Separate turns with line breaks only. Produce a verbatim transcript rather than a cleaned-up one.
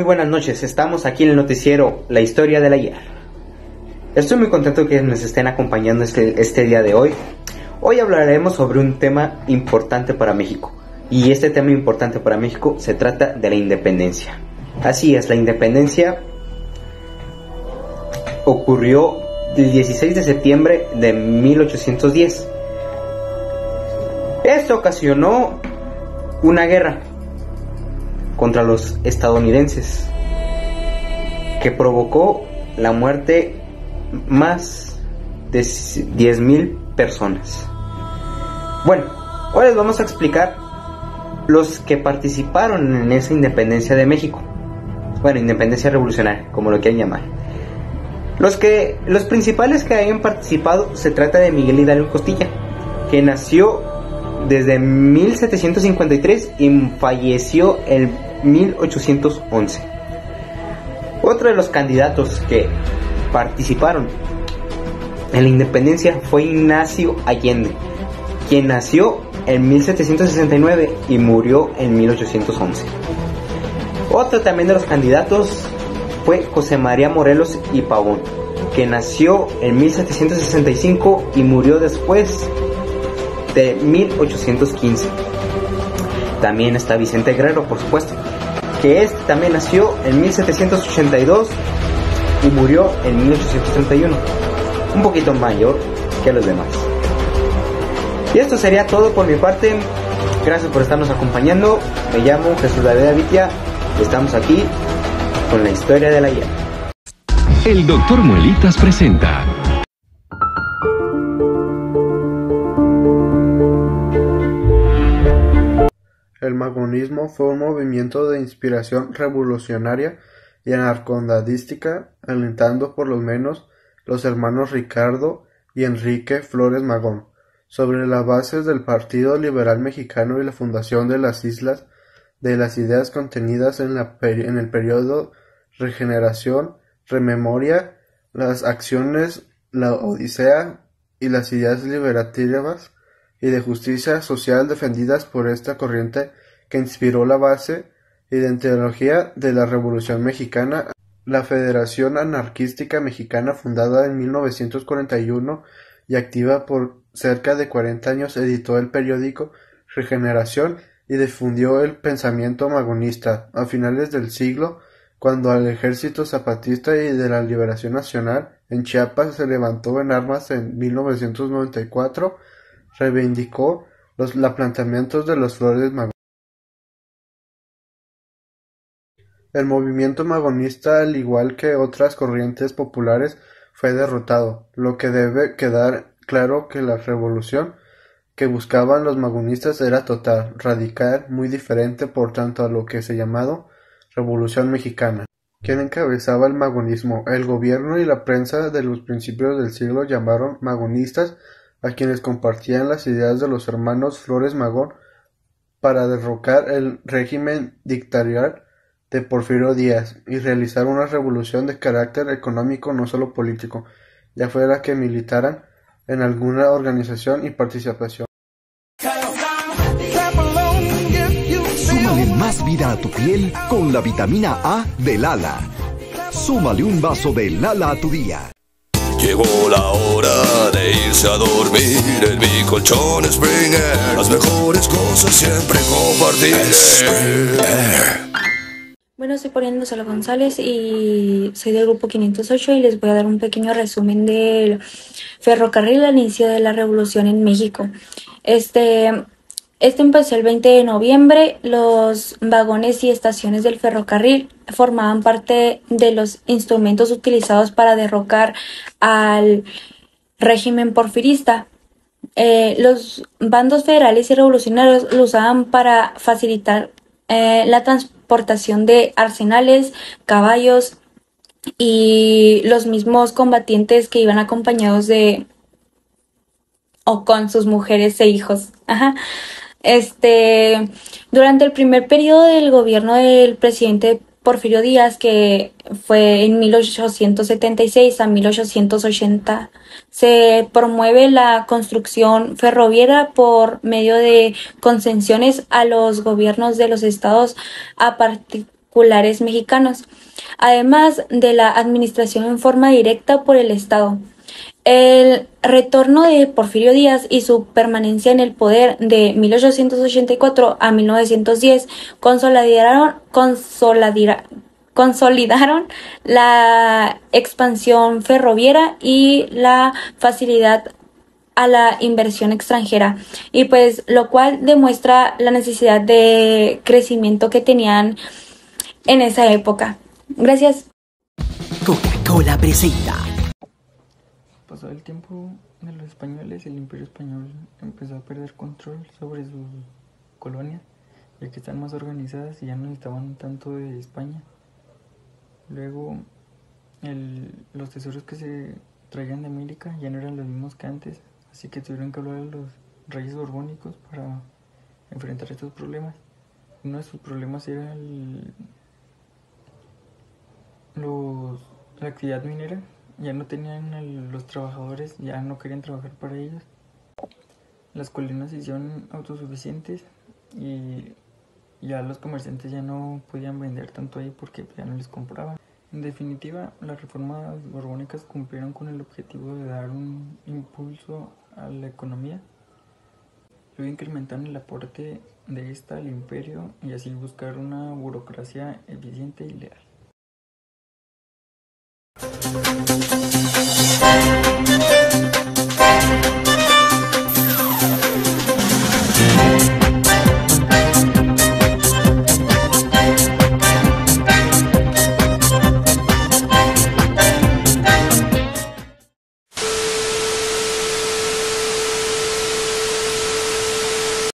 buenas noches, estamos aquí en el noticiero La Historia del Ayer. Estoy muy contento que nos estén acompañando este, este día de hoy. Hoy hablaremos sobre un tema importante para México. Y este tema importante para México se trata de la independencia. Así es, la independencia ocurrió el dieciséis de septiembre de mil ochocientos diez. Esto ocasionó una guerra contra los estadounidenses que provocó la muerte más de diez mil personas. Bueno, hoy les vamos a explicar los que participaron en esa independencia de México. Bueno, independencia revolucionaria, como lo quieran llamar. Los que los principales que hayan participado se trata de Miguel Hidalgo Costilla, que nació desde mil setecientos cincuenta y tres y falleció en mil ochocientos once. Otro de los candidatos que participaron en la independencia fue Ignacio Allende, quien nació en mil setecientos sesenta y nueve y murió en mil ochocientos once. Otro también de los candidatos fue José María Morelos y Pavón, que nació en mil setecientos sesenta y cinco y murió después de mil ochocientos quince. También está Vicente Guerrero, por supuesto, que este también nació en mil setecientos ochenta y dos y murió en mil ochocientos treinta y uno, un poquito mayor que los demás. Y esto sería todo por mi parte. Gracias por estarnos acompañando. Me llamo Jesús David Avitia y estamos aquí con la historia del ayer.
El doctor Muelitas presenta
El magonismo fue un movimiento de inspiración revolucionaria y anarcondadística, alentado por lo menos los hermanos Ricardo y Enrique Flores Magón, sobre las bases del Partido Liberal Mexicano y la fundación de las Islas, de las ideas contenidas en, la peri- en el periodo Regeneración, Rememoria, las acciones, la Odisea y las ideas liberativas y de justicia social defendidas por esta corriente que inspiró la base ideología de la Revolución Mexicana. La Federación Anarquística Mexicana, fundada en mil novecientos cuarenta y uno y activa por cerca de cuarenta años, editó el periódico Regeneración y difundió el pensamiento magonista. A finales del siglo, cuando el Ejército Zapatista y de la Liberación Nacional en Chiapas se levantó en armas en mil novecientos noventa y cuatro, reivindicó los planteamientos de los Flores Magón. El movimiento magonista, al igual que otras corrientes populares, fue derrotado, lo que debe quedar claro que la revolución que buscaban los magonistas era total, radical, muy diferente por tanto a lo que se llamado Revolución Mexicana. ¿Quién encabezaba el magonismo? El gobierno y la prensa de los principios del siglo llamaron magonistas a quienes compartían las ideas de los hermanos Flores Magón para derrocar el régimen dictatorial de Porfirio Díaz y realizar una revolución de carácter económico, no solo político, ya fuera que militaran en alguna organización y participación.
Súmale más vida a tu piel con la vitamina A de Lala. Súmale un vaso de Lala a tu día.
Llegó la hora de irse a dormir en mi colchón Springer. Las mejores cosas siempre compartir. Springer.
Bueno, soy Poniendo Sala González y soy del grupo quinientos ocho y les voy a dar un pequeño resumen del ferrocarril al inicio de la revolución en México. Este, este empezó el veinte de noviembre. Los vagones y estaciones del ferrocarril formaban parte de los instrumentos utilizados para derrocar al régimen porfirista. Eh, los bandos federales y revolucionarios lo usaban para facilitar eh, la transportación de arsenales, caballos y los mismos combatientes que iban acompañados de o con sus mujeres e hijos. Ajá. Este, durante el primer periodo del gobierno del presidente Porfirio Díaz, que fue en mil ochocientos setenta y seis a mil ochocientos ochenta, se promueve la construcción ferroviaria por medio de concesiones a los gobiernos de los estados a partir particulares mexicanos, además de la administración en forma directa por el Estado. El retorno de Porfirio Díaz y su permanencia en el poder de mil ochocientos ochenta y cuatro a mil novecientos diez consolidaron, consolidara- consolidaron la expansión ferroviaria y la facilidad a la inversión extranjera, y pues lo cual demuestra la necesidad de crecimiento que tenían en esa época. Gracias.
Coca-Cola presenta.
Pasado el tiempo de los españoles, el Imperio Español empezó a perder control sobre sus colonias, ya que están más organizadas y ya no necesitaban tanto de España. Luego, el, los tesoros que se traían de América ya no eran los mismos que antes, así que tuvieron que hablar a los reyes borbónicos para enfrentar estos problemas. Uno de sus problemas era el, los, la actividad minera. Ya no tenían el, los trabajadores, ya no querían trabajar para ellos. Las colinas se hicieron autosuficientes y ya los comerciantes ya no podían vender tanto ahí porque ya no les compraban. En definitiva, las reformas borbónicas cumplieron con el objetivo de dar un impulso a la economía. Luego incrementaron el aporte de esta al imperio y así buscar una burocracia eficiente y leal.